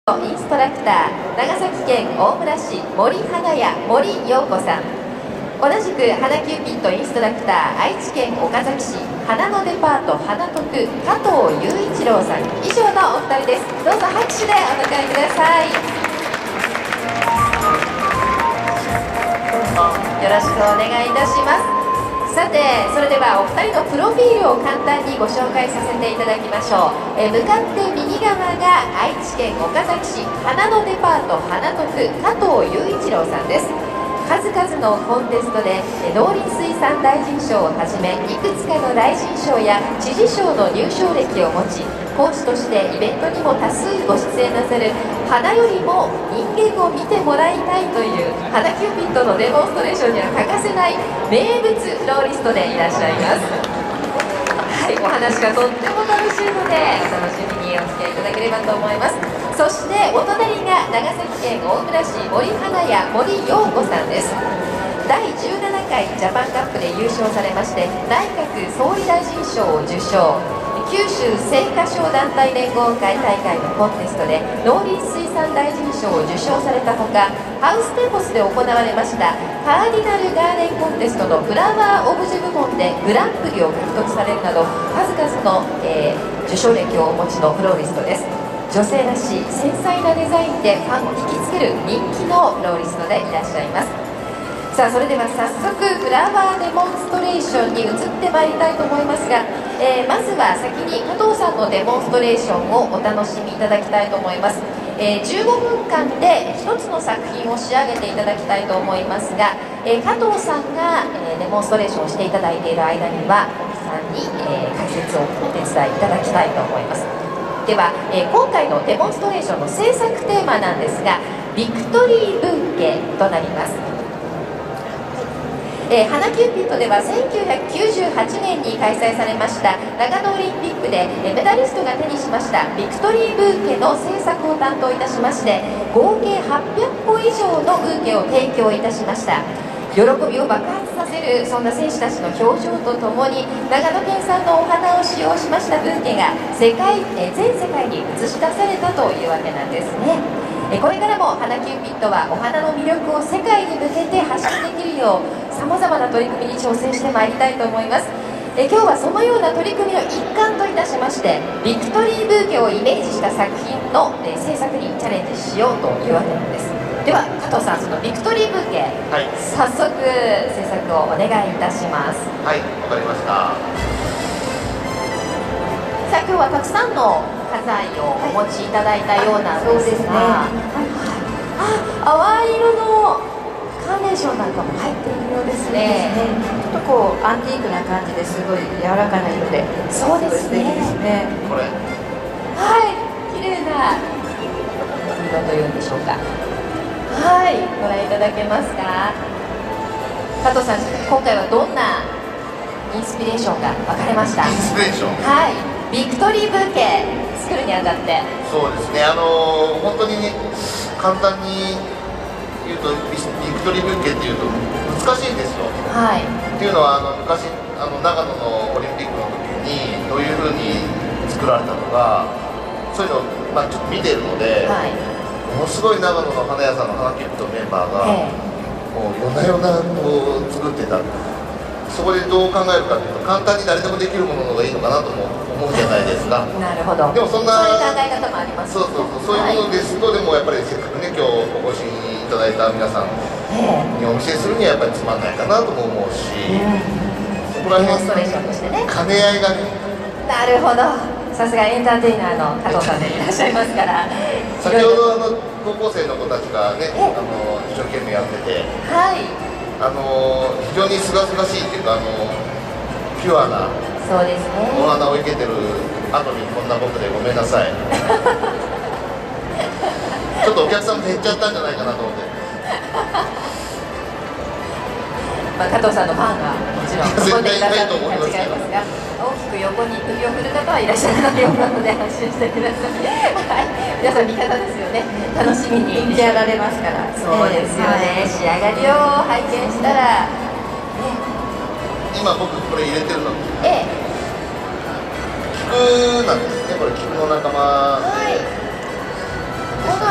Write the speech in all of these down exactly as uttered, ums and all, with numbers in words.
インストラクター、長崎県大村市森花屋森陽子さん。同じく花キューピッドインストラクター、愛知県岡崎市花のデパート花徳加藤雄一郎さん。以上のお二人です。どうぞ拍手でお迎えください。よろしくお願いいたします。さて、それではお二人のプロフィールを簡単にご紹介させていただきましょう。え向かって右側が愛知県岡崎市花のデパート花徳加藤雄一郎さんです。数々のコンテストで農林水産大臣賞をはじめいくつかの大臣賞や知事賞の入賞歴を持ち、講師としてイベントにも多数ご出演なさる花よりも人間を見てもらいたいという花キューピッドのデモンストレーションには欠かせない名物フローリストでいらっしゃいます。はい、お話がとっても楽しいのでお楽しみにお付き合いいただければと思います。そしてお隣が長崎県大村市森花屋森陽子さんです。だいじゅうななかいジャパンカップで優勝されまして、内閣総理大臣賞を受賞。九州青果商団体連合会大会のコンテストで農林水産大臣賞を受賞されたほか、ハウステンボスで行われましたカーディナルガーデンコンテストのフラワーオブジェ部門でグランプリを獲得されるなど、数々の、えー、受賞歴をお持ちのフローリストです。女性らしい繊細なデザインでファンを引きつける人気のフローリストでいらっしゃいます。さあ、それでは早速フラワーデモンストレーションに移ってまいりたいと思いますが、えー、まずは先に加藤さんのデモンストレーションをお楽しみいただきたいと思います。えー、じゅうごふんかんでひとつの作品を仕上げていただきたいと思いますが、えー、加藤さんが、えー、デモンストレーションをしていただいている間には小木さんに、えー、解説をお手伝いいただきたいと思います。では、えー、今回のデモンストレーションの制作テーマなんですが、ビクトリーブーケとなります。えー、花キューピッドではせんきゅうひゃくきゅうじゅうはちねんに開催されました長野オリンピックで、えー、メダリストが手にしましたビクトリーブーケの制作を担当いたしまして、合計はっぴゃっこ以上のブーケを提供いたしました。喜びを爆発させるそんな選手たちの表情とともに、長野県産のお花を使用しましたブーケが世界、えー、全世界に映し出されたというわけなんですね。これからも花キューピッドはお花の魅力を世界に向けて発信できるようさまざまな取り組みに挑戦してまいりたいと思います。え今日はそのような取り組みの一環といたしまして、ビクトリーブーケをイメージした作品の、え制作にチャレンジしようというわけなんです。では加藤さん、そのビクトリーブーケ、はい、早速制作をお願いいたします。 はい、わかりました。 さあ、今日はたくさんの花材をお持ちいただいたようなんですが、淡い色のカーネーションなんかも入っているようですね。 ちょっとこうアンティークな感じですごい柔らかな色で、 そうですね。 これ、 はい、綺麗な色というんでしょうか。はい、ご覧いただけますか。加藤さん、今回はどんなインスピレーションが分かれました？ インスピレーション。 はい、ビクトリーブーケ作るにあたって。 そうですね。あのー、本当にね、簡単に言うとビクトリーブーケっていうと難しいんですよ。 はい。 っていうのはあの昔あの長野のオリンピックの時にどういうふうに作られたのか、そういうのをまあちょっと見てるので。はい、ものすごい長野の花屋さんの花キューピッドメンバーが、ええ、もう夜な夜なこう作ってた。そこでどう考えるかというと、簡単に誰でもできるものの方がいいのかなとも思うじゃないですか。 なるほど。 でもそんなそういう考え方もあります。 そうそうそう、そういうものですと、はい、でもやっぱりせっかくね今日お越しいただいた皆さんにお見せするにはやっぱりつまんないかなとも思うし、ええ、そこら辺デモンストレーションとしてね、 兼ね合いがね。 なるほど。さすがエンターテイナーの加藤さんでいらっしゃいますから。 先ほどあの高校生の子たちがね、あの一生懸命やってて、はい、あの非常にすがすがしいっていうか、あのピュアなそうですね、 お花を生けてる後にこんな僕でごめんなさい。ちょっとお客さんも減っちゃったんじゃないかなと思って。 まあ、加藤さんのファンがもちろん絶対いないと思いますけど、大きく横に首を振る方はいらっしゃらないようなので安心してください。はい、皆さん味方ですよね。楽しみにやられますから。 そうですよね。仕上がりを拝見したら、 今僕これ入れてるのええ、 菊なんですね。これ菊の仲間で。 はい、この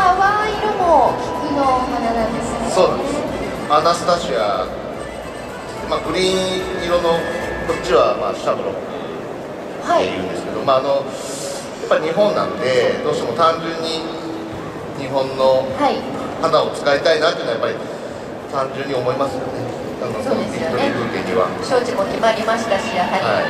花なんですね。 そうなんです。アナスタシア、まあ、グリーン色のこっちはまあシャブロンっていうんですけど、はい、まああのやっぱり日本なんでどうしても単純に日本の花を使いたいなっていうのはやっぱり単純に思いますよね。あのそうですよね。 ビクトリーブーケには招致も決まりましたし、やはり、はい、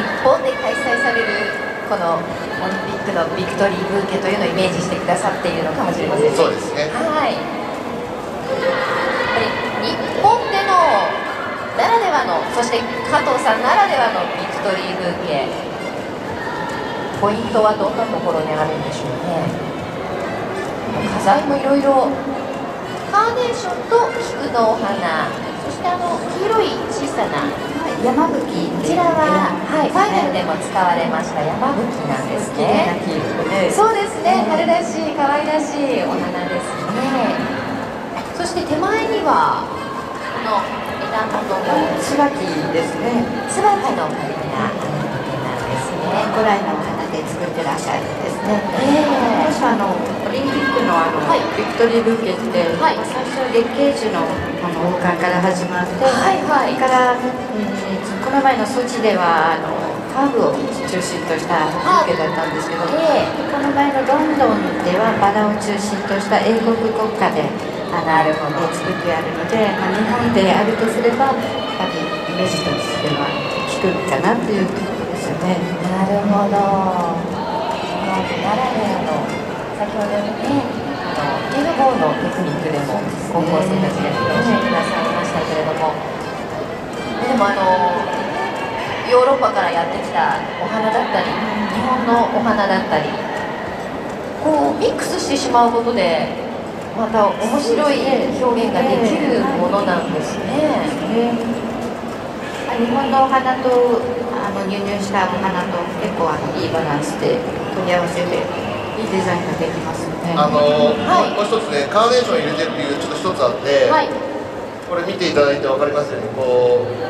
日本で開催されるこのオリンピックのビクトリーブーケというのをイメージしてくださっているのかもしれませんね。 そうですね。 はい。やっぱり日本でのならではの、そして加藤さんならではのビクトリーブーケ、ポイントはどんなところにあるんでしょうね。花材もいろいろ、カーネーションと菊のお花、そしてあの黄色い小さな山吹、 こちらは、はい、ファイナルでも使われました山吹なんですね。そうですね、春らしい可愛らしいお花ですね。そして手前にはこの枝元の椿ですね。 椿の花なんですね。 古来のお花で作ってらっしゃるんですね。 えー、 私はあのオリンピックのあの、はい、ビクトリーブーケって、はい、最初は月桂樹のあの王冠から始まって、はいはい、それから、うん、この前のソチではあのハーブを中心としたブーケだったんですけど、えー、この前のロンドンではバラを中心とした英国国家であのあるものを作ってあるので、まあ、日本であるとすればやっぱりイメージとしては効くかなというところですよね。 なるほど。ならではの先ほどのね、あのゲームボールのテクニックでも高校生たちが披露してくださいましたけれども、でもあのヨーロッパからやってきたお花だったり日本のお花だったりこうミックスしてしまうことでまた面白い表現ができるものなんですね。 日本のお花とあの輸入したお花と結構あのいいバランスで組み合わせていいデザインができますよね。 あのーはい、もう一つね、カーネーション入れてる理由ちょっと一つあって、はい、これ見ていただいて分かりますよね。こう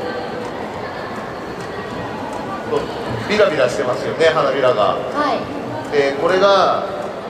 こうビラビラしてますよね、花びらが。はい、でこれが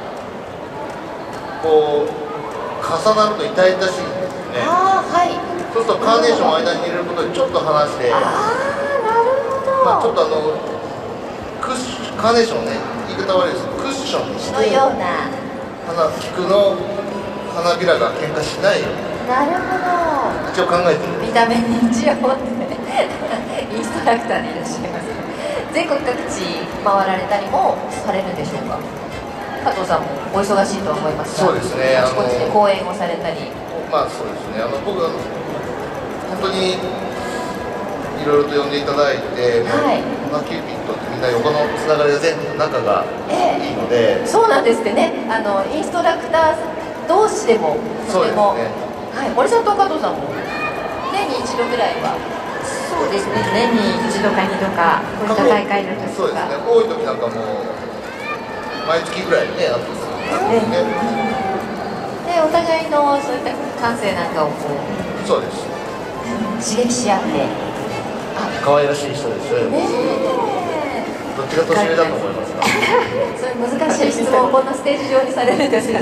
こう重なると痛々しいんですね。あ、はい、そうするとカーネーションを間に入れることでちょっと離して、あ、なるほど、まあ、ちょっとあのクッションカーネーションね、言い方悪いですけどクッションにしてのような花菊の花びらが喧嘩しないように、 なるほど、 一応考えてる。 見た目に一応ってインストラクターでいらっしゃいます。全国各地回られたりもされるんでしょうか。加藤さんもお忙しいとは思いますが、 そうですね、 あちこちで講演をされたり。 まあそうですね、あの僕は本当にいろいろと呼んでいただいて、はい、花キューピッドってみんな横のつながりが全部仲がいいので、 えー、そうなんですってね。あのインストラクター同士でもとても、ね、はい、森さんと加藤さんも年に一度ぐらいは。 そうですね、年に一度か二度かこういった大会の時とか。 そうですね、多い時なんかもう毎月ぐらいね、あとですね。 でお互いのそういった感性なんかをこう、 そうです、 刺激し合って、 可愛らしい人ですよね。どっちが年上だと思いますか。 そういう難しい質問をこんなステージ上にされるんですが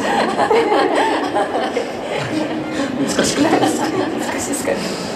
難しくないですか。 難しいですかね。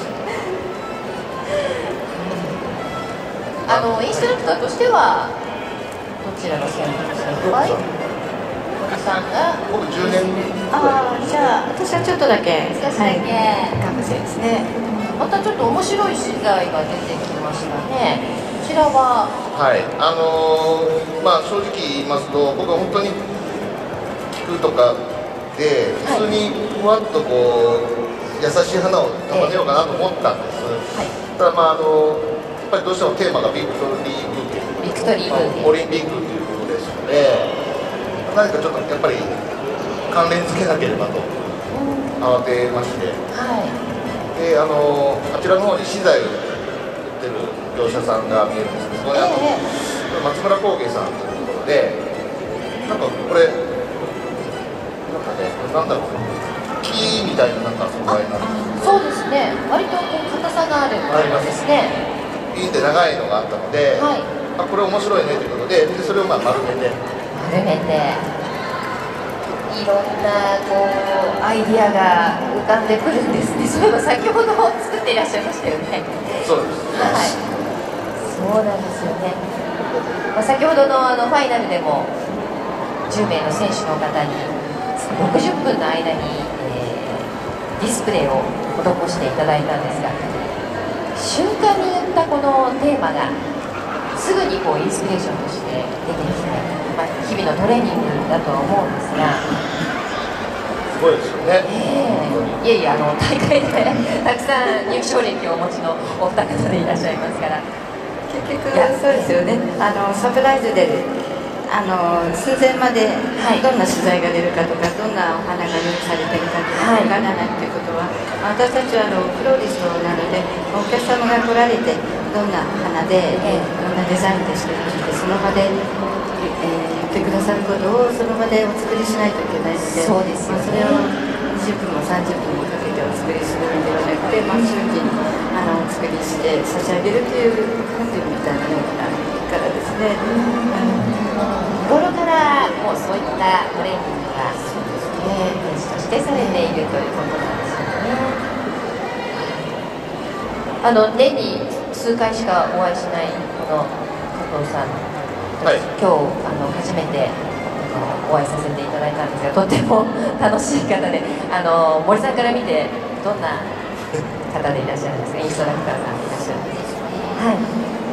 あのインストラクターとしてはどちらの先輩？森さんが僕じゅうねん。 ああ、じゃあ私はちょっとだけ少しだけかもしれないですね。 またちょっと面白い資材が出てきましたね。こちらは、 はい、あのー、まあ正直言いますと僕は本当に菊とかで普通にふわっとこう優しい花を束ねようかなと思ったんです、はい、ただまああのやっぱりどうしてもテーマがビクトリーブーケ、 ビクトリーブーケ、 オリンピックということですので何かちょっとやっぱり関連付けなければと慌てまして、はい、であのあちらの方に資材を売ってる業者さんが見えるんですけど、そこにあの、えー、松村工芸さんというところでなんかこれなんかね、なんだろう、木みたいななんか素材になってる。 そうですね、割とこう硬さがあるものですね。 ピンって長いのがあったので、はい、あこれ面白いねということで、でそれをまあ丸めて丸めていいろんなこうアイディアが浮かんでくるんですね。そういえば先ほど作っていらっしゃいましたよね。 そうです。 はい。そうなんですよね。まあ、先ほどのあのファイナルでもじゅうめいの選手の方にろくじゅっぷんの間に、えー、ディスプレイを施していただいたんですが、瞬間に言ったこのテーマがすぐにこうインスピレーションとして出てきて、まあ、日々のトレーニングだとは思うんですが、 すごいですよね。 えー、いえいえ、あの大会でたくさん入賞歴をお持ちのお二方でいらっしゃいますから、 結局そうですよね。あのサプライズであの寸前までどんな取材が出るかとか、どんなお花が用意されてるかとかわからないということは、私たちはあのフローリストなので、お客様が来られてどんな花で、えー、どんなデザインでしてほしいってその場で、えー、言ってくださることをその場でお作りしないといけないので、 そうですよね。 まあ、それをにじゅっぷんもさんじゅっぷんもかけてお作りするのではなくて、まあ、瞬時にあのお作りして差し上げるという訓練みたいなのがからですね。 日頃からもうそういったトレーニングがページとしてされているということなんですよね。あの年に数回しかお会いしないこの加藤さん、はい、今日あの初めてお会いさせていただいたんですが、とっても楽しい方で、あの森さんから見てどんな方でいらっしゃるんですか？インストラクターさんいらっしゃるんですか？はい。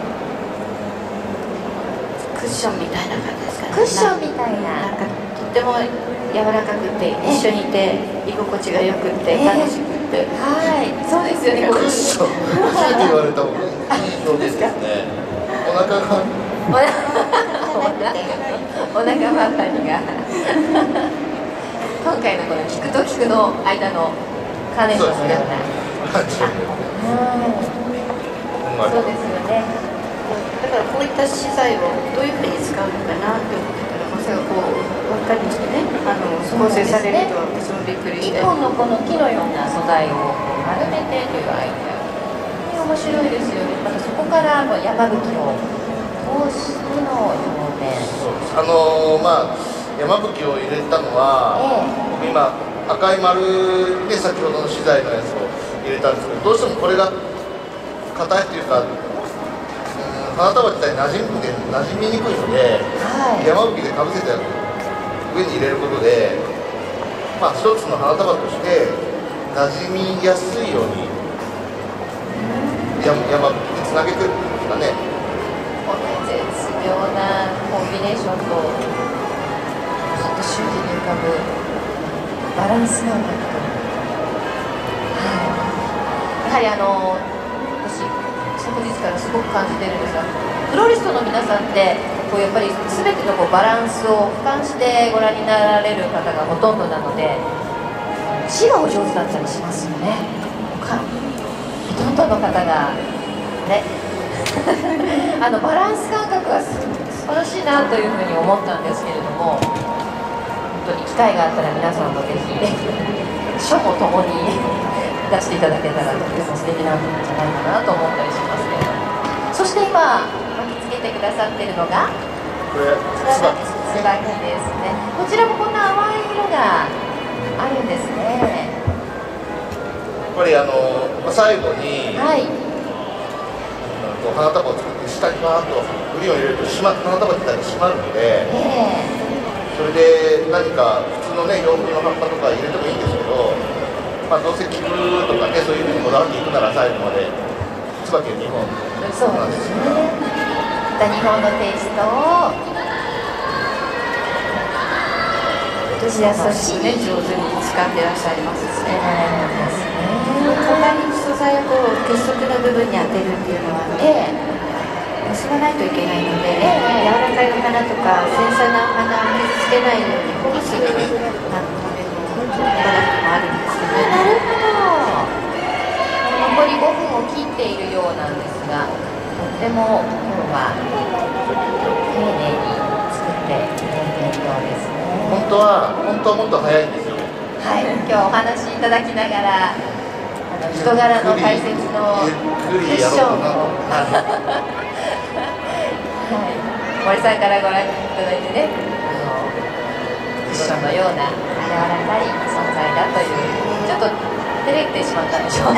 クッションみたいな感じですかね。 クッションみたいな。 なんかとっても柔らかくて一緒にいて居心地がよくて楽しくて、 はい、そうですよね。 クッション初めて言われたもん、いい表現ですね。お腹がお腹お腹ばかりが今回のこの聞くと聞くの間のカーネーションのような感じ。 そうですよね。 だからこういった資材をどういうふうに使うのかなって思ってたら、まさかこう輪っかにしてね、あの構成されるとは私もびっくりして。 一本のこの木のような素材を丸めてというアイデア、本当に面白いですよね。またそこからも山吹を通しての表面。 あのー、まあ山吹を入れたのは、ええ、僕今赤い丸で先ほどの資材のやつを入れたんですけど、どうしてもこれが硬いというか、花束自体馴染んで馴染みにくいので、はい、山吹でかぶせて上に入れることで、まあ一つの花束として馴染みやすいように山山吹でつなげてるんですかね。 この絶妙なコンビネーションとずっと瞬時に浮かぶバランス感覚と、はい、やはりあの私昨日からすごく感じてるんですが、フローリストの皆さんってこうやっぱり全てのこうバランスを俯瞰してご覧になられる方がほとんどなので、字がお上手だったりしますよね。ほとんどの方がねあのバランス感覚が素晴らしいなというふうに思ったんですけれども、本当に機会があったら皆さんもぜひ書もともに出していただけたらとても素敵なんじゃないかなと思ったりしますけれども、そして今巻きつけてくださってるのがこれ椿ですね。こちらもこんな淡い色があるんですね。 やっぱりあの最後に、はい、花束を作って下にバーッとグリーンを入れると花束自体が締まるので、えー、それで何か普通のね洋服の葉っぱとか入れてもいいんですけど、まあ、どうせ着るとかね、そういうふうにこだわっていくなら最後まで椿はにほんなんですよね。 また日本のテイストを優しくね、上手に使ってらっしゃいますしね。型に素材をこう結束の部分に当てるっていうのはね、結ばないといけないので、えー、柔らかいお花とか繊細なお花を傷つけないように保護するためのプロダクトもあるんですよね。 なるほど。残りごふんを切っているようなんですが、とっても今日は丁寧に作っていただいているようですね。 本当は本当はもっと早いんですよ。 はい、今日お話しいただきながら、あの人柄の解説のクッションを、はい、森さんからご覧いただいてね、あの師匠のような柔らかい存在だという、ちょっと照れてしまったんでしょう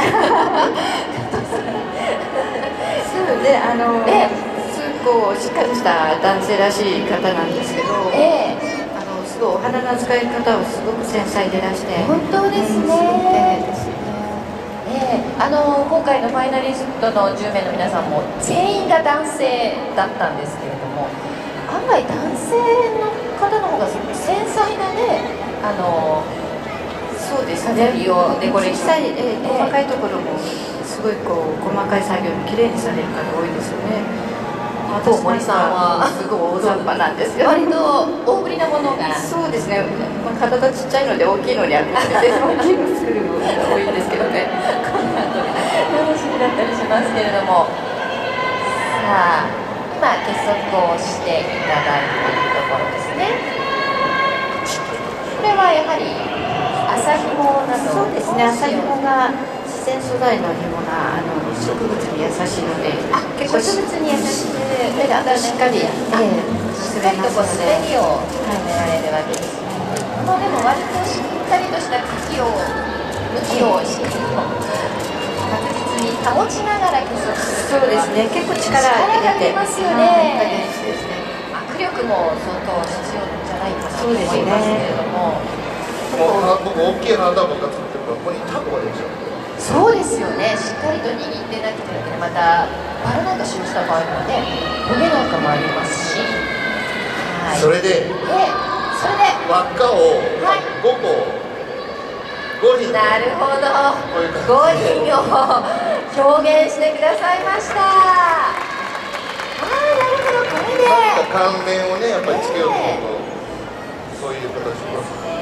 そうで、あの、えすごいしっかりした男性らしい方なんですけど、ええ、あのすごいお花の使い方をすごく繊細でらして、 本当ですね。ええ、あの今回のファイナリストのじゅうめいの皆さんも全員が男性だったんですけれども、案外男性の方の方が繊細なね、あのそうですね、 をデコレーション、 えー、細かいところもすごいこう細かい作業にきれいにされる方多いですよね。 と森さんはすごい大雑把なんですよ。 割と大ぶりなものが。 そうですね。まあ、体ちっちゃいので大きいのに憧れて大きいの作るのが多いんですけどね。 こんな後で楽しみだったりしますけれども、さあ今結束をしていただいているところですね。これはやはり麻紐など。 そうですね。麻紐が自然素材の紐があの植物に優しいので、 結構植物に優しく、目がしっかり、ええ、しっかりとこう滑りを始められるわけですね。このでも割としっかりとした茎を向きをしっかりと確実に保ちながら結束する。 そうですね。結構力入れてますよね。握力も相当必要じゃないかなと思いますけれども。 僕大きい花束が作ってるからここにタコが出ちゃう。 そうですよね、しっかりと握ってなくて、またバラなんか使用した場合もね、焦げなんかもありますし、 はい、それで、えそれで輪っかをごこ、ごにん、 なるほど、ごにんを表現してくださいました。ああ、なるほど、これでなんか関連をね、やっぱりつけようと思うと、そういう形しますね。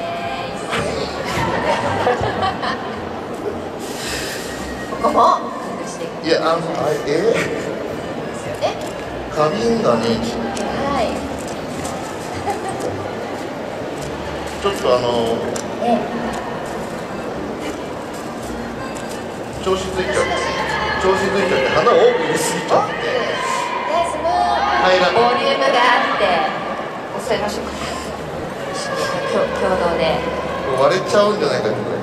ここも隠していや、あの、あれ、えー、ですよね。 花瓶がね、 はい。 ちょっとあの、ええ、調子ついちゃって、調子ついちゃって、花を多く入れすぎちゃって、 で、そのボリュームがあって、抑えましょうか。共同で。 割れちゃうんじゃないかってぐらい。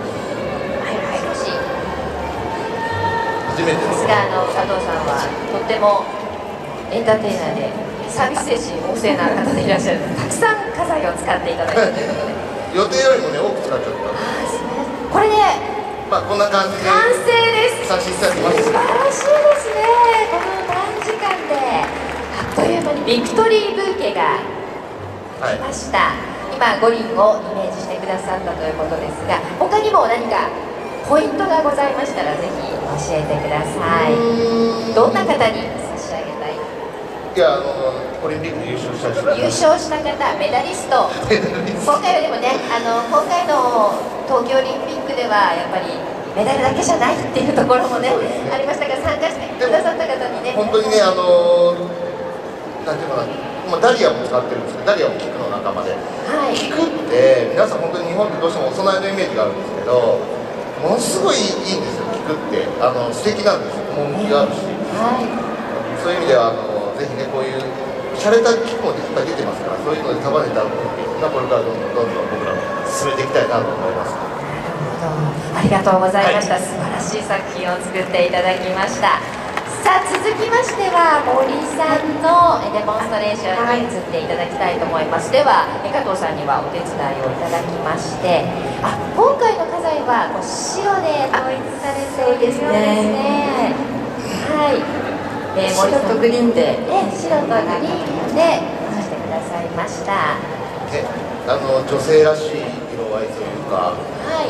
さすがあの佐藤さんはとってもエンターテイナーでサービス精神旺盛な方でいらっしゃるので、たくさん家財を使っていただいたということで予定よりもね多く使っちゃった。 これでまあこんな感じで完成です。 差し上げます。 素晴らしいですね。この短時間であっという間にビクトリーブーケが来ました、はい、今五輪をイメージしてくださったということですが、他にも何かポイントがございましたらぜひ教えてください。どんな方に差し上げたい？ いや、あのオリンピック優勝した人、 優勝した方、メダリスト今回はでもね、あの今回の東京オリンピックではやっぱりメダルだけじゃないっていうところもね、ありましたが、参加してくださった方にね、 本当にね、あのなんていうかな、まあ、ダリアも使ってるんですけど、ダリアも菊の仲間で、はい、菊って皆さん本当に日本ってどうしてもお供えのイメージがあるんですけど、ものすごいいいんですよ、菊ってあの素敵なんですよ、趣があるし、はい、そういう意味ではあのぜひね、こういう洒落た菊もいっぱい出てますから、そういうので束ねたオリンピックがこれからどんどんどんどん僕らも進めていきたいなと思います。 ありがとうございました、はい、素晴らしい作品を作っていただきました。さあ続きましては森さんのデモンストレーションに移っていただきたいと思います。では加藤さんにはお手伝いをいただきまして、あ、今回の家財はこう白で統一されているようですね。はい、えー、 白とグリーンで、 え白とグリーンで出してくださいました。 え、あの女性らしい色合いというか、はい、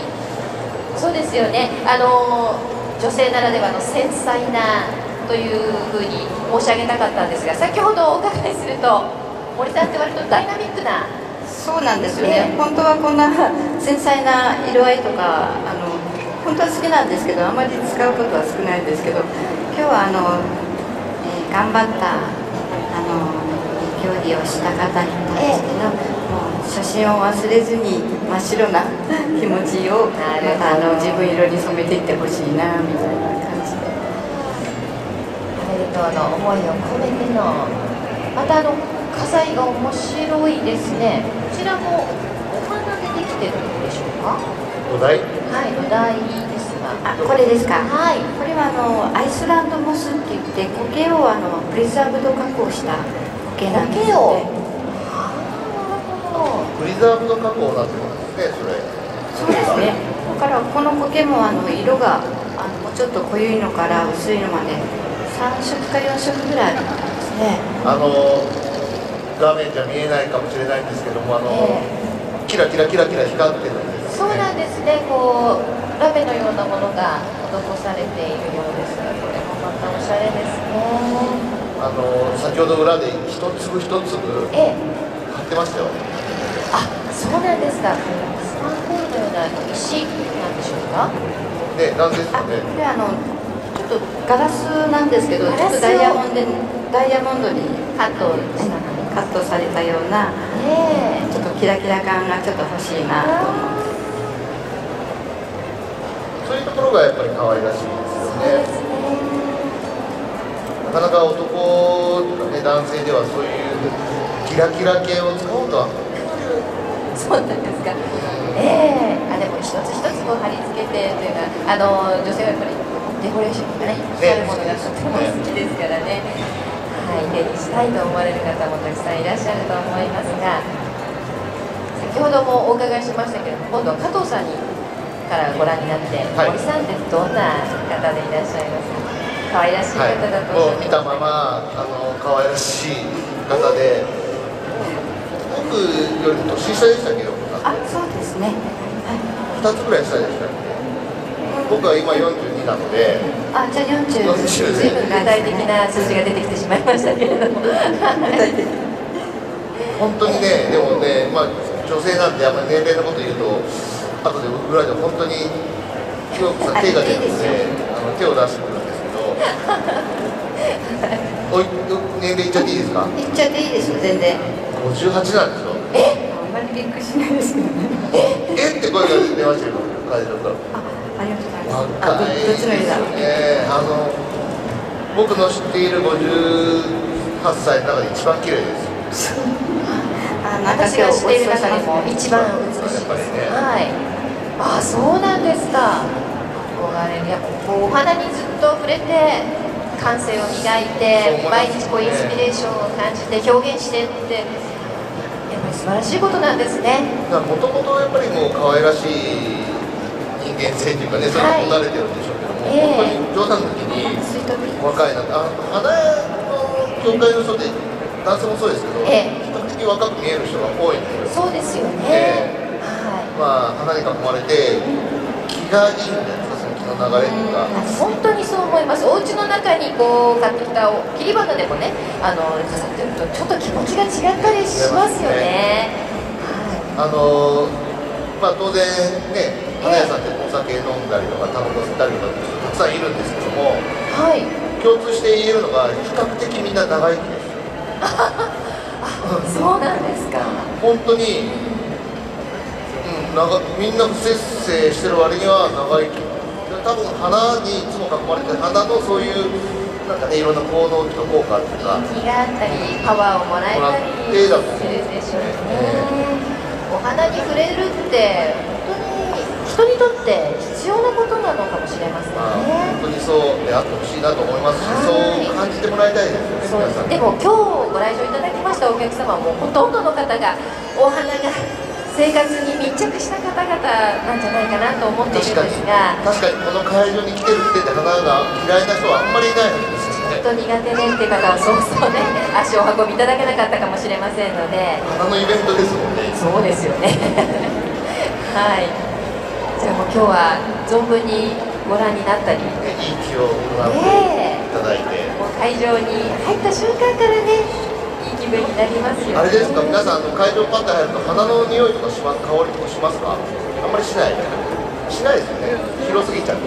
そうですよね。あの女性ならではの繊細なというふうに申し上げたかったんですが、先ほどお伺いすると森さんって割とダイナミックな。 そうなんですよね、えー、本当はこんな繊細な色合いとかあの本当は好きなんですけど、あまり使うことは少ないんですけど、今日はあの、えー、頑張ったあの競技をした方に対しての、えー、もう初心を忘れずに真っ白な気持ちをまたあの自分色に染めていってほしいなみたいな感じで。 の思いを込めての、またあの火災が面白いですね。こちらもお花てるんでしょうか？ 土台？ はい、土台ですが。 あ、これですか。 はい。 これはあのアイスランドモスって言って苔をあのプリザーブド加工した苔なんですよね。 プリザーブド加工なんてことですね、それ。 そうですね。だからこの苔もあの色があのもうちょっと濃いのから薄いのまでさんしょくかよんしょくぐらいあるんですね。 あの画面じゃ見えないかもしれないんですけども、あの、えー、キラキラキラキラ光ってるんです、ね。 そうなんですね。こうラメのようなものが施されているようですが、これもまたおしゃれですね。 あの先ほど裏で一粒一粒、ええ、貼ってましたよ。 あ、そうなんですか。スタンコールのような石なんでしょうか。 ね、なんですかね。 これあのちょっとガラスなんですけど、ちょっとダイヤモンドダイヤモンドにカットしたカットされたような、ね、ちょっとキラキラ感がちょっと欲しいなと思って。 そういうところがやっぱり可愛らしいですよね。なかなか男とかね、男性ではそういうキラキラ系を使うとは。 そうなんですか。ええー、あ、でも一つ一つこう貼り付けてというか、あの女性はやっぱりデコレーションがね、光るものがとても好きですからね。はい、手にしたいと思われる方もたくさんいらっしゃると思いますが、先ほどもお伺いしましたけれども、今度は加藤さんにからご覧になって、はい、森さんってどんな方でいらっしゃいますか？可愛らしい方だと、 はい、もう見たままあの可愛らしい方で、僕よりも年下でしたけど、 あ、そうですね。 ふたつぐらい下でしたね。僕は今よんじゅうになので、 あ、じゃあよんじゅう、 随分具体的な数字が出てきてしまいましたけれども、 本当にね、でもね、まあ女性なんであんまり年齢のこと言うと、後で裏で本当に手が出るので、あの手を出してくるんですけど、おい年齢言っちゃっていいですか？ 言っちゃっていいですよ、全然。 ごじゅうはちなんですよ。 え？あんまりびっくりしないですけどね。 え？えって声が出ましたけど、会場から。 あ、ありがとうございます。 若いですよね。あの僕の知っているごじゅうはっさいの中で一番綺麗です。 私が知っている中でも一番美しいです。はい。あ、そうなんですか。憧れる、やっぱこうお花にずっと触れて感性を磨いて、毎日こうインスピレーションを感じて表現してって、やっぱり素晴らしいことなんですね。 もともとやっぱりもう可愛らしい人間性というかね、それも持たれてるんでしょうけども、はい、本当に冗談抜きに若いなって、あの花の業界の人で男性もそうですけど、ええ、比較的若く見える人が多いんですよ。 そうですよね。えー、 はい。まあ花に囲まれて気がいいんじゃないですか、その気の流れとか。 本当にそう思います。お家の中にこう買ってきた切り花でもね、あの飾ってるとちょっと気持ちが違ったりしますよね。 はい。あのまあ当然ね、花屋さんってお酒飲んだりとかタバコ吸ったりとかたくさんいるんですけども、はい。共通して言えるのが比較的みんな長生きです。 そうなんですか。 本当に、うん、長みんな不節制してる割には長生き。多分花にいつも囲まれて、花のそういうなんかね、いろんな行動と効果とか気があったりパワーをもらえたりするでしょうね。お花に触れるって本当に人にとって必要なことなのかもしれませんね。 本当にそうであってほしいなと思いますし、そう感じてもらいたいですよね、皆さん。 でも今日ご来場いただきましたお客様もほとんどの方がお花が生活に密着した方々なんじゃないかなと思っているんですが、 確かにこの会場に来てるってで花が嫌いな人はあんまりいないはずですね。 ちょっと苦手ねっていう方はそうそうね、足を運びいただけなかったかもしれませんので。 花のイベントですもんね。 そうですよねはい、じゃあもう今日は存分にご覧になったり、 ね、いい気をもらっていただいて、 もう会場に入った瞬間からね、いい気分になりますよね。 あれですか、皆さんあの会場パッと入ると花の匂いとかします、香りとかしますか？あんまりしないしないですよね、広すぎちゃって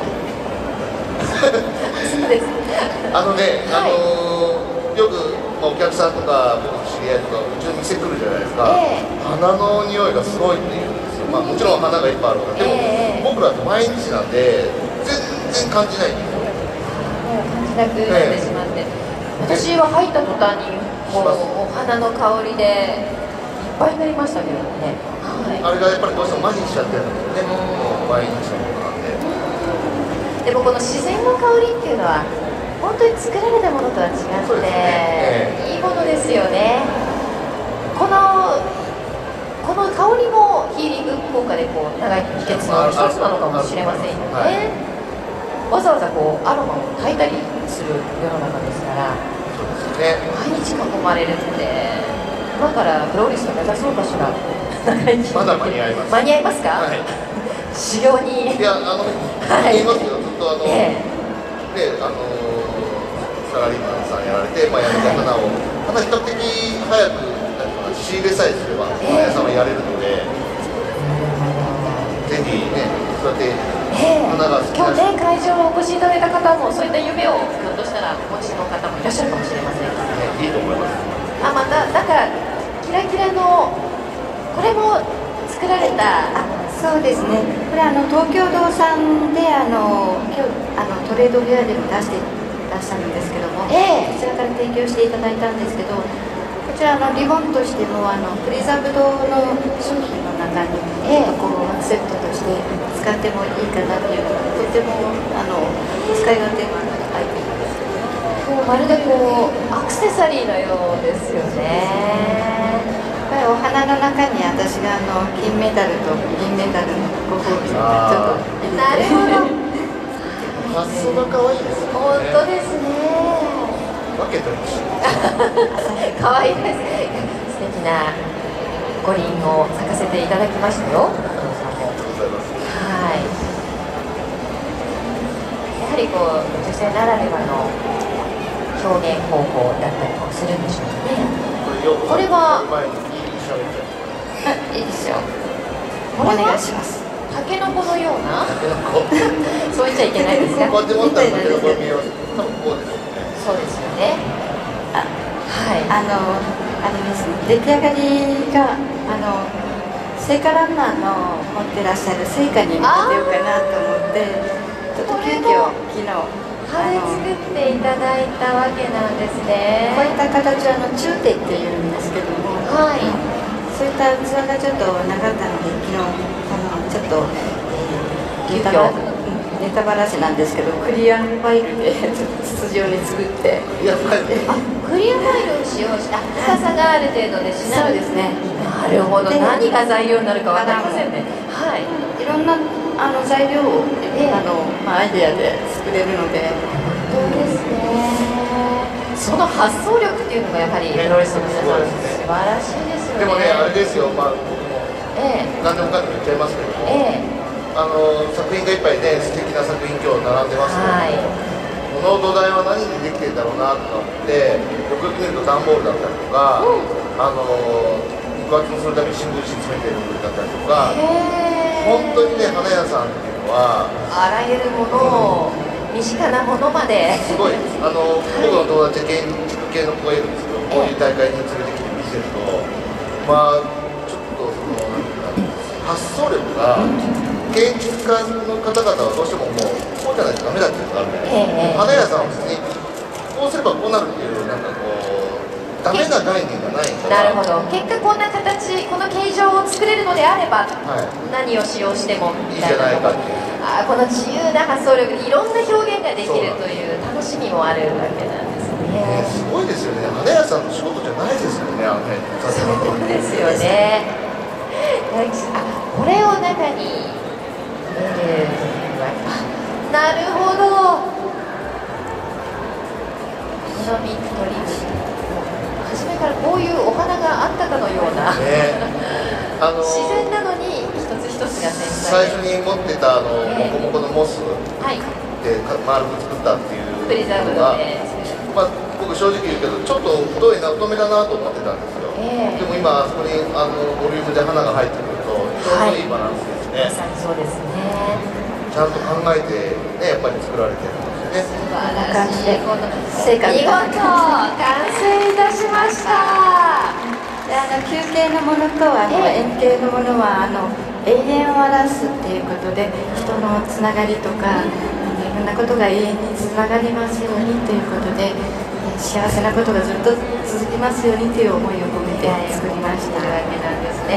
そうですあのね、あのー、よく、まあ、お客さんとか僕の知り合いとかうちの店来るじゃないですか、えー、花の匂いがすごいって言うんですよ。まあもちろん花がいっぱいあるから、でも、えー、僕らって毎日なんで全然感じないんですよ。 もう感じなくなってしまって、えー、私は入った途端にこうお花の香りでいっぱいになりましたけどね。 あれがやっぱりどうしても麻痺しちゃってるんですよね、もう毎日のものなんで。 でもこの自然の香りっていうのは本当に作られたものとは違って、ねえー、いいものですよね。このこの香りもヒーリング効果でこう長い秘訣の一つなのかもしれませんよね、はい、わざわざこうアロマを焚いたりする世の中ですから、 そうですね、 毎日囲まれるって今からフローリスト目指そうかしら。 まだ間に合います。 間に合いますか、はい、修行に。いや、あの、はい、言いますけど、ずっとあの、ええ、で、あのサラリーマンさんやられて、まあ、やめて花を、花比較的早く仕入れさえすれば花屋さんはやれるので、ぜひね、そうやって花が好きな人、 今日ね、会場お越しいただいた方もそういった夢をひょっとしたらお持ちの方もいらっしゃるかもしれません、ね、 いいと思います。 あ、またなんかキラキラのこれも作られた。 あ、そうですね、これあの東京堂さんであの今日あのトレードフェアでも出してらっしゃるんですけども、えー、こちらから提供していただいたんですけど、こちらのリボンとしてもあのプリザブドの商品の中に、えー、こうアクセントとして使ってもいいかなっていう、とてもあの使い勝手がアイテムです。 もうまるでこうアクセサリーのようですよね。 これお花の中に私があの金メダルと銀メダルのご褒美をちょっと入れて。 なるほど。 発想が可愛いですね。 本当ですね。 分けてほしい。 可愛いです。素敵な五輪を咲かせていただきましたよ。 ありがとうございます。 はい。やはりこう女性ならではの表現方法だったりもするんでしょうね。これは。 いいですよ。お願いします。 タケノコのような。そう言っちゃいけないですか。 こうやって持ったらタケノコ見えます。 そうですよね。 あ、はい。あのあれですね。出来上がりがあの聖火ランナーの持ってらっしゃる聖火に向けてようかなと思って、ちょっと急遽昨日。 あれ作っていただいたわけなんですね。 こういった形はあの中手っていうんですけども、はい、そういった器がちょっとなかったので昨日あのちょっと、えー、ネタバラネタバラシなんですけどクリアファイルで筒状に作って、 クリアファイルあクリアファイルを使用した深さがある程度でしなる。 そうですね。 なるほど。何が材料になるかわかりませんね。はい。 いろんなあの材料を、えー、あのまあアイデアで作れるので。 そうですね。その発想力っていうのがやはりプロレスの皆さん、素晴らしいですよね。 でもね、あれですよ、まあ、僕も、ええ、何でもかんでも言っちゃいますけども、ええ、あの作品がいっぱいね、素敵な作品今日並んでますけど、はい、この土台は何でできてるんだろうなと思って、よくよく見ると段ボールだったりとか、うん、あの肉厚にするために新聞紙詰めてる部分だったりとか、本当にね、花屋さんっていうのは、 あらゆるものを、身近なものまですごいあの、はい、僕の友達で建築系の子がいるんですけど、こういう大会に連れてきて見せると、まあちょっとその発想力が建築家の方々はどうしてももうこうじゃないとダメだっていうのがあるので、えー、花屋さんは別にこうすればこうなるっていうなんかこうダメな概念がないから。 なるほど。結果こんな形この形状を作れるのであれば、はい、何を使用してもみたいな。いいじゃないかっていう。あ、この自由な発想力でいろんな表現ができるという楽しみもあるわけなんですね。 すごいですよね。花屋さんの仕事じゃないですよね。あのね。 そうですよね。あ、これを中に入れる。なるほど。このミットリー初めからこういうお花があったかのような、ね、あの自然なのに一つ一つが繊細。 最初に持ってたあの、えー、モコモコのモスで丸く作ったっていうプリザーブドで、 まあ、僕正直言うけどちょっと太いな太めだなと思ってたんですよ、えー、でも今あそこにあのボリュームで花が入ってくるとちょうどいいバランスですね、 はい、まさにそうですね。 ちゃんと考えてねやっぱり作られてるんですよね。 素晴らしい。成果見事完成いたしました。 であの球形のものとあの円形のものはあの永遠を表すっていうことで人のつながりとかいろんなことが永遠につながりますようにということで幸せなことがずっと続きますようにという思いを込めて作りましたわけなんですね。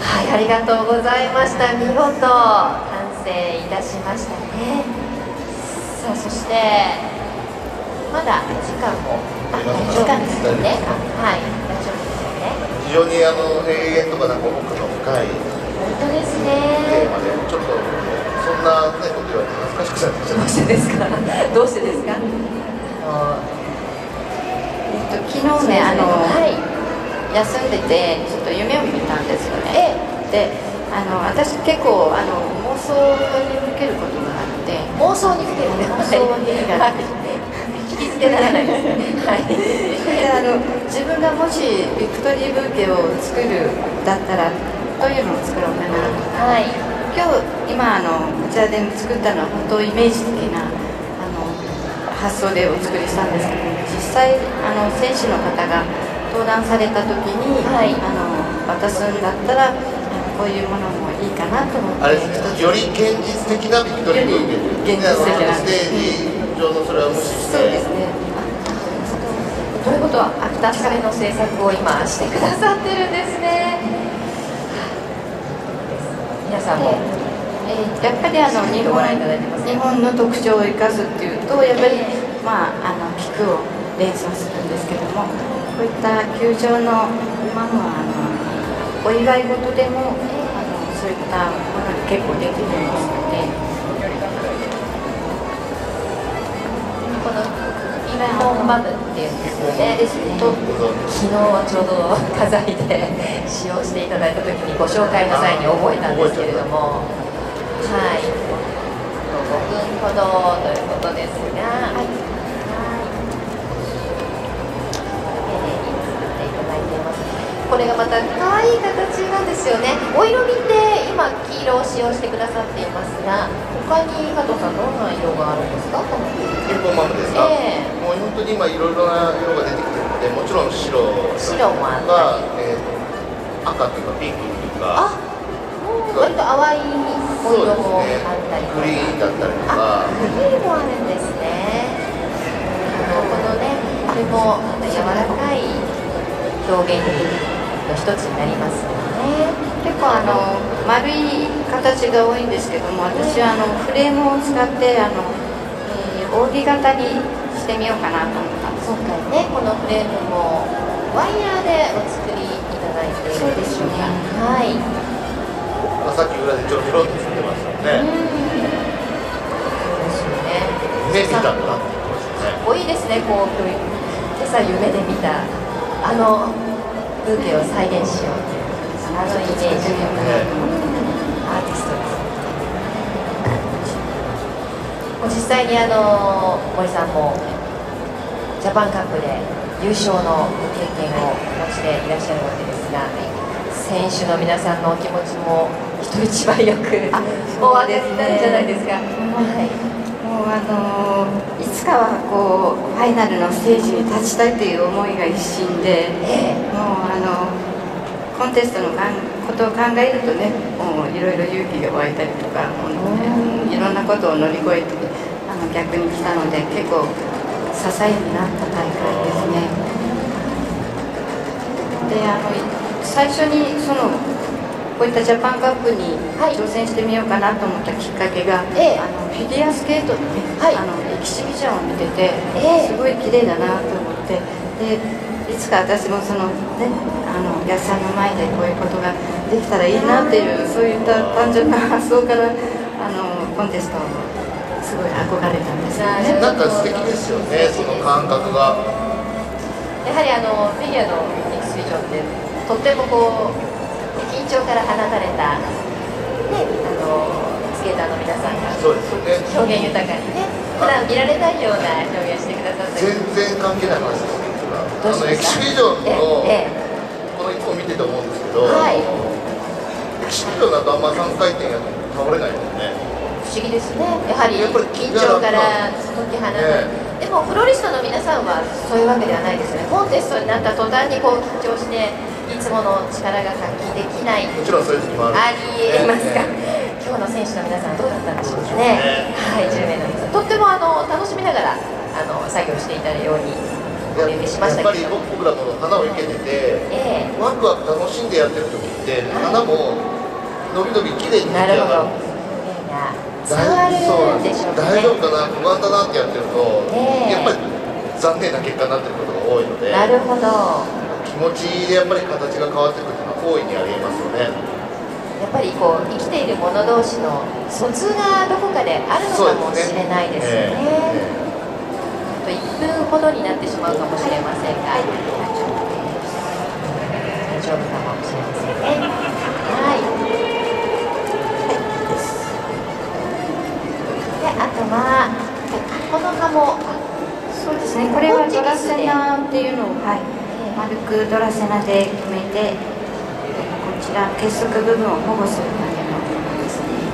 はい、ありがとうございました。見事完成いたしましたね。さあ、そしてまだ時間も大丈夫ですよね。はい、大丈夫ですよね。 非常にあの永遠とかなんか奥の深い本当ですね。 テーマでちょっとそんなねこと言われて恥ずかしくなってきちゃどうしてですか。どうしてですか。あのえっと昨日ね、あの、はい、休んでてちょっと夢を見たんですよね。で、あの私結構あの妄想にふけることがあって、 妄想にふけるね。 妄想にふける。 引き付けられないですね。はい。 で、あの自分がもしビクトリーブーケを作るだったらどういうのを作ろうかなと。はい。今日今あのこちらで作ったのは本当イメージ的なあの発想でお作りしたんですけど、実際あの選手の方が登壇された時に、はい、あの渡すんだったらこういうものもいいかなと思って。 あれですね。より現実的なビクトリーブーケ。現実的なステージ。上のそれは無視して。 そうですね。 ということは秋田カレの制作を今してくださってるんですね。皆さんも、 えー、やっぱりあの日本日本の特徴を生かすっていうとやっぱり、まああの菊を連想するんですけども、こういった球場の今のあのお祝い事でも、あのそういったものに結構出てきますので。 この日本バムっていうんですよね。と昨日はちょうど家財で使用していただいた時にご紹介の際に覚えたんですけれども、はい、ごふんほどということですが、はい、これがまた可愛い形なんですよね。お色味って今黄色を使用してくださっていますが、他に加藤さんどんな色があるんですか？ 日本マムですか？えー、もう本当に今いろいろな色が出てきてるので、もちろん白白もあったり、 えー、赤というかピンクというか、 あ、割と淡いお色もあったりとか、 グリーンだったりとか、 グリーンもあるんですね。あのこのね、これも柔らかい表現の一つになりますよね。 結構あの丸い形が多いんですけども、私はあのフレームを使ってあの、えー、扇形にしてみようかなと思ったんです。 今回ね、このフレームもワイヤーでお作りいただいている。 そうですね。 はい。 まあ、さっき裏でちょろちょろっと作ってましたよね。 そうですよね。 夢見たんだなって言ってましたね。 かっこいいですね。こう今朝夢で見たあの風景を再現しようというあのイメージのアーティストです。実際にあの森さんもジャパンカップで優勝の経験をお持ちでいらっしゃるわけですが、選手の皆さんのお気持ちも人一倍よくお分かりになるんじゃないですか。はい、 もうあのー、いつかはこうファイナルのステージに立ちたいという思いが一心で、えー、もうあのコンテストのかんことを考えるとね、もういろいろ勇気が湧いたりとか、もう、ね、いろんなことを乗り越えてあの逆に来たので、結構支えになった大会ですね。で、あの最初にそのこういったジャパンカップに挑戦してみようかなと思ったきっかけが、ええ、あのフィギュアスケートのね、はい、あのエキシビジョンを見てて、ええ、すごい綺麗だなと思って、でいつか私もそのね、あの安さんの前でこういうことができたらいいなっていう、そういった単純な発想からあのコンテストをすごい憧れたんですよね。 なんか素敵ですよね、その感覚が。 やはりあのフィギュアのエキシビジョンってとってもこう緊張から放たれた、ね、あのスケーターの皆さんがそうですよね、 表現豊かにね、普段見られないような表現してくださって、 全然関係ない話ですけど、あのエキシビジョンの、ええ、このいつも見てて思うんですけど、はい、エキシビジョンだとあんまさんかい転や倒れないもんね。 不思議ですね。やはり緊張から解き放たれ、ね、でもフロリストの皆さんはそういうわけではないですよね。コンテストになった途端にこう緊張していつもの力が発揮できない、 もちろんそういう時もある、 ありえますが、ね、今日の選手の皆さんどうだったんでしょうかね。はい、じゅうめいの皆さんとってもあの楽しみながらあの作業していたようにお見受けしましたけど、 やっぱり僕らも花を生けてて、えー、ワクワク楽しんでやってる時って、はい、花も伸び伸び綺麗に出来上がる。 伝わるんでしょうね。 大丈夫かな、不安だなってやってると、えー、やっぱり残念な結果になってることが多いので、 なるほど、 気持ちでやっぱり形が変わってくるというのは大いにありえますよね。 やっぱりこう生きている者同士の疎通がどこかであるのかもしれないですよね。あといっぷんほどになってしまうかもしれませんが、大丈夫かもしれませんね。はい。で、あとはこの葉もそうですね。これはドラセナっていうのを、はい、丸くドラセナで決めて、こちら結束部分を保護するためのものですね。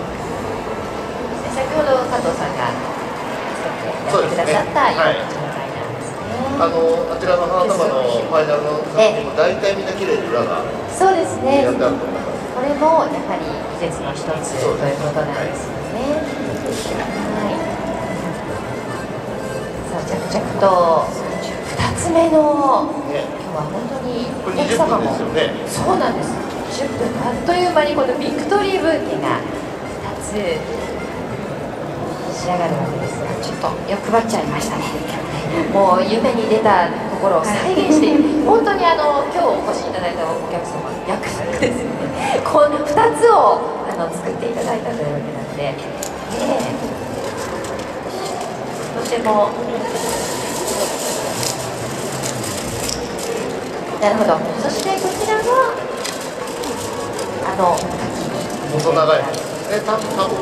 先ほど加藤さんが作ってやってくださったような状態なんですね。 あのあちらの花束のファイナルの作品も大体みんな綺麗に裏がそうですね。 やってあると思います。 これもやはり技術の一つということなんですよね。はい。さあ着々とふたつめの、ね、今日は本当にお客様も、ね、そうなんです。じゅっぷんあっという間にこのビクトリーブーケがふたつ仕上がるわけですが、 ちょっと欲張っちゃいましたね。 もう夢に出たところを再現している、本当にあの今日お越しいただいたお客様約束ですよね。このふたつをあの作っていただいたというわけなので、えーとてもなるほど。そしてこちらがあの細長いですね。多分多分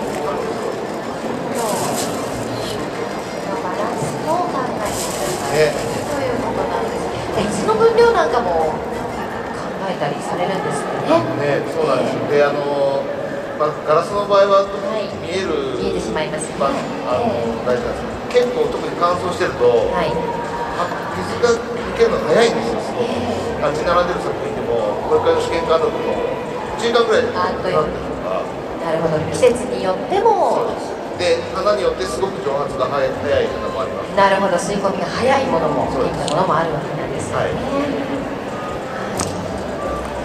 バランスの考えてということなんです。水の分量なんかも考えたりされるんですよね。 ね、そうなんですよ。で、あのまあガラスの場合は見える、 見えてしまいます。 まああの大事なんです。結構特に乾燥してると、はい、水が抜けるの早いんですよ。すごく。あっち並んでる作品でもこれから試験監督もいちじかんぐらいでなってるとか。 なるほど。季節によっても。 で、花によってすごく蒸発が早い花もあります。 なるほど。吸い込みが早いものも、そういったものもあるわけなんですよね。はい、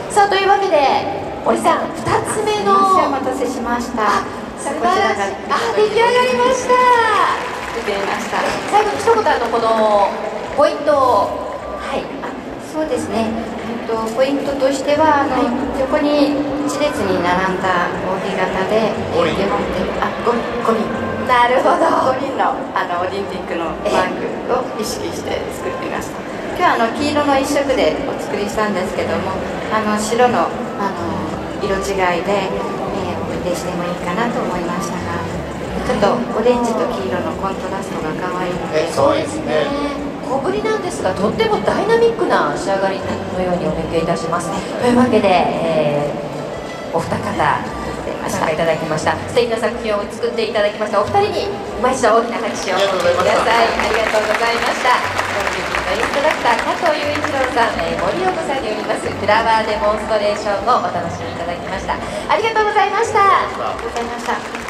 さあというわけで森さんふたつめのお待たせしました。 素晴らしい。あ、出来上がりました。 出ていました。 最後に一言あのこのポイントを。はい。 そうですね。えっとポイントとしてはあの、はい、横に一列に並んだ扇形で日本であ五輪。 なるほど。 五輪のあのオリンピックのマークを意識して作ってみました。今日はあの黄色の一色でお作りしたんですけども、あの白のあの色違いで、えー、お見せしてもいいかなと思いましたが、ちょっとオレンジと黄色のコントラストが可愛いので、 そうですね。小ぶりなんですがとってもダイナミックな仕上がりのようにお見受けいたします。というわけで、えー、お二方参加いただきました。素敵な作品を作っていただきましたお二人に今一度大きな拍手をお送りください。ありがとうございました。インストラクター加藤雄一郎さん、えー、森陽子さんによりますフラワーデモンストレーションをお楽しみいただきました。ありがとうございました。 ありがとうございました。